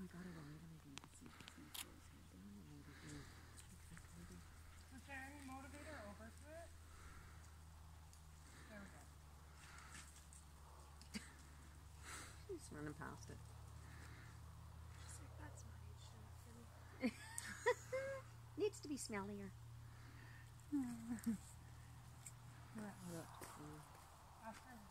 got a ride on again to see if it's going to close him down and maybe do exactly. Is there any motivator over to it? There we go. She's running past it. She's like, that's not age enough for me. Needs to be smellier. After